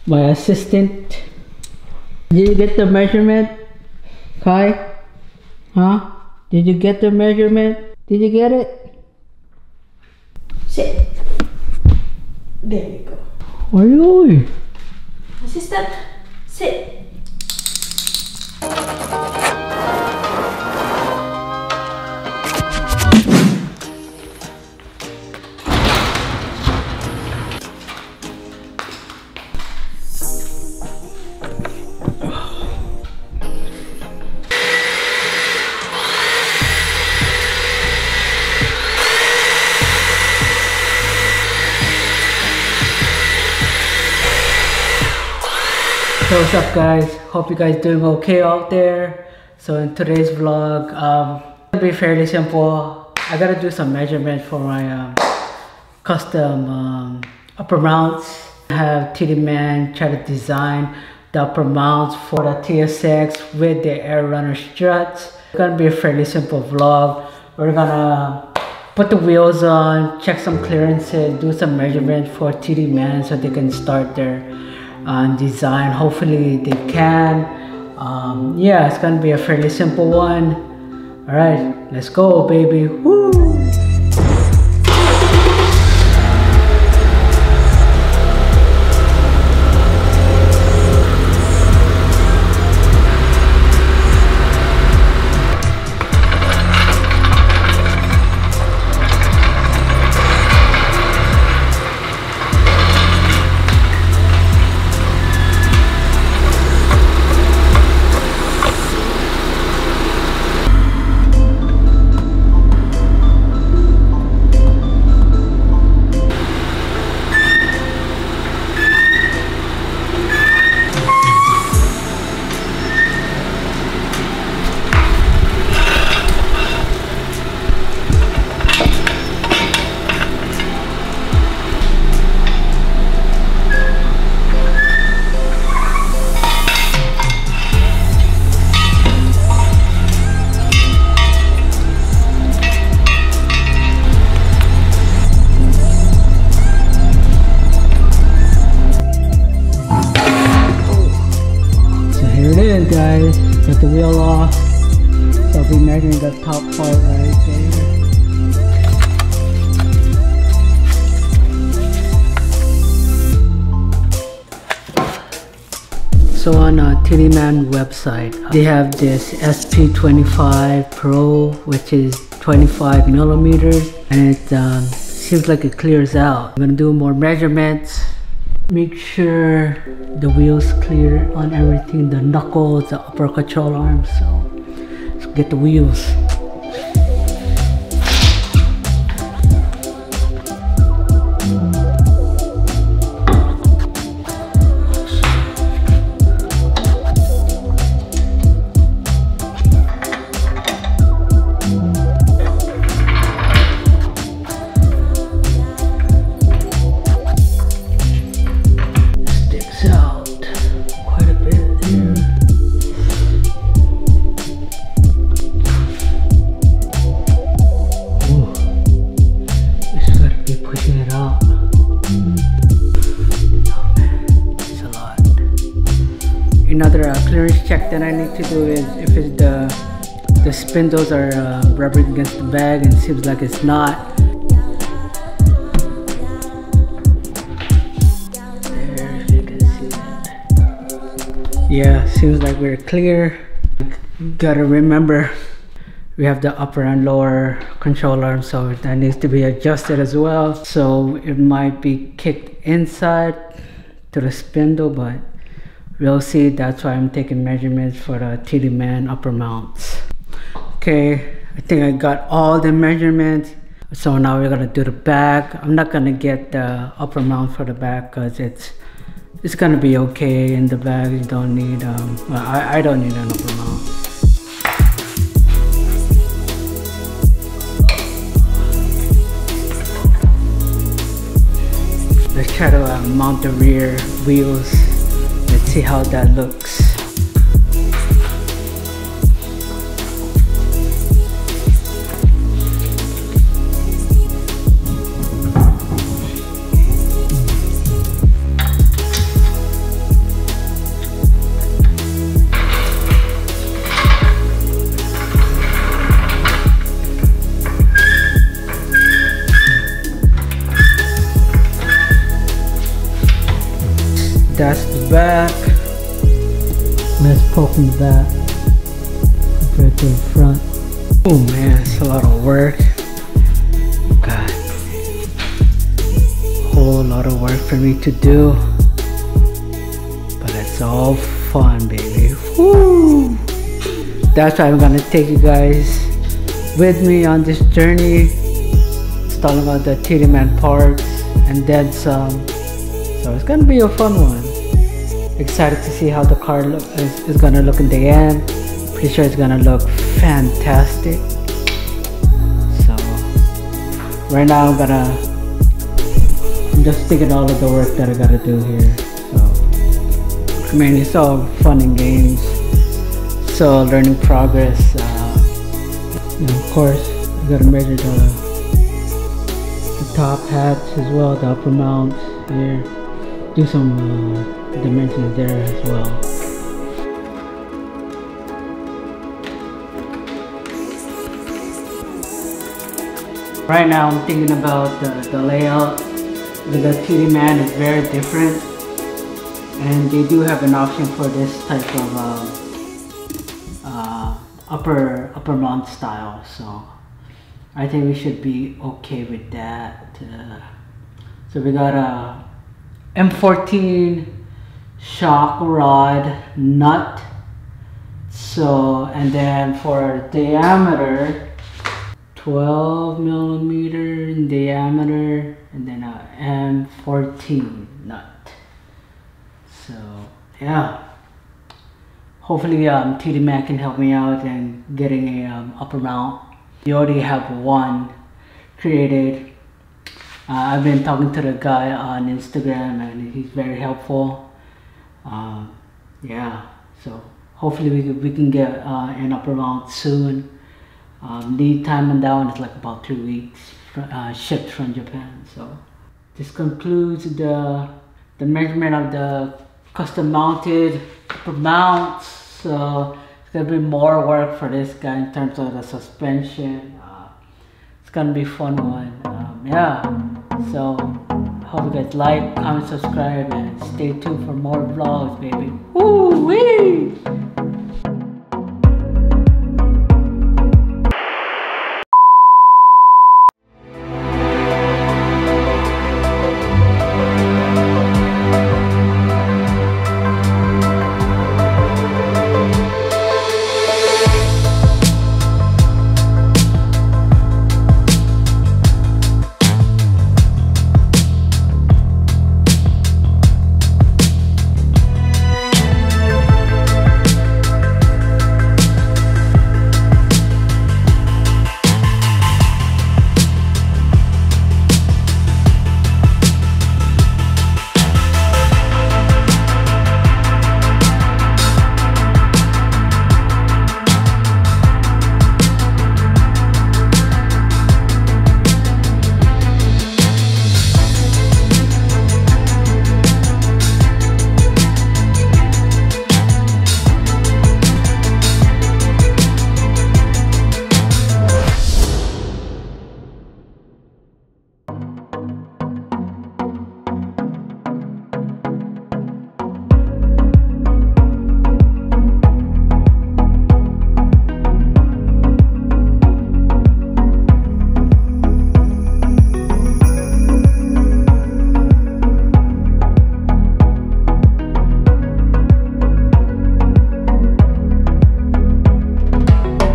my assistant. Did you get the measurement, Kai? Huh? Did you get the measurement? Did you get it? Sit. There you go. Where are you going? Assistant, sit. So what's up guys, hope you guys doing okay out there. So in today's vlog, it'll be fairly simple. I gotta do some measurements for my custom upper mounts. I have TD Man try to design the upper mounts for the TSX with the Air Runner struts. It's gonna be a fairly simple vlog. We're gonna put the wheels on, check some clearances, do some measurements for TD Man so they can start their design. Hopefully they can. Yeah, it's gonna be a fairly simple one. All right, let's go, baby. Woo! Guys, get the wheel off, so I'll be measuring the top part right there. So on TD Man website, they have this SP25 Pro, which is 25 millimeters, and it seems like it clears out. I'm gonna do more measurements. Make sure the wheels clear on everything, the knuckles, the upper control arms. So let's get the wheels. Another clearance check that I need to do is if it's the spindles are rubbing against the bag, and it seems like it's not. There, if you can see that. Yeah, seems like we're clear. Gotta remember we have the upper and lower control arm, so that needs to be adjusted as well. So it might be kicked inside to the spindle, but we'll see. That's why I'm taking measurements for the TD Man upper mounts. Okay, I think I got all the measurements. So now we're gonna do the back. I'm not gonna get the upper mount for the back because it's gonna be okay in the back. You don't need well, I don't need an upper mount. Let's try to mount the rear wheels. Let's see how that looks. That's the back. Let's poke in the back compared to the front. Oh man, it's a lot of work. God, whole lot of work for me to do, but it's all fun, baby. Woo! That's why I'm gonna take you guys with me on this journey, installing all the TD Man parts and then some. So it's gonna be a fun one. Excited to see how the car is gonna look in the end. Pretty sure it's gonna look fantastic. So right now I'm just thinking all of the work that I gotta do here. So I mean, it's all fun and games, so learning progress. Of course, you gotta measure the top hats as well, the upper mounts here. Do some dimensions there as well. Right now I'm thinking about the layout. The TD Man is very different, and they do have an option for this type of upper mount style, so I think we should be okay with that. So we got a M14 shock rod nut, so, and then for diameter 12 millimeter in diameter, and then a M14 nut. So yeah, hopefully TD Man can help me out in getting a upper mount. We already have one created. I've been talking to the guy on Instagram and he's very helpful. Yeah, so hopefully we can get an upper mount soon. Lead time on that one is like about 2 weeks, shipped from Japan. So this concludes the measurement of the custom mounted upper mounts. So it's gonna be more work for this guy in terms of the suspension. It's gonna be a fun one. Yeah, so hope you guys like, comment, subscribe, and stay tuned for more vlogs, baby. Woo wee!